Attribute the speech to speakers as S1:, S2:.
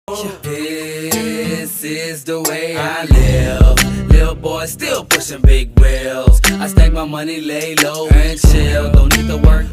S1: This is the way I live. Little boy still pushing big wheels. I stack my money, lay low and chill. Don't need to work